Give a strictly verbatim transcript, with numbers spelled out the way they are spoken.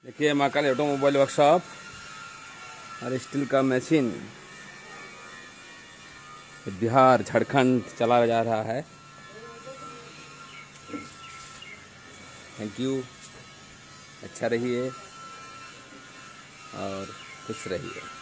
देखिए Mahakal automobile workshop और steel का मशीन बिहार झारखंड चला जा रहा है। Thank you. अच्छा रहिए और खुश रहिए।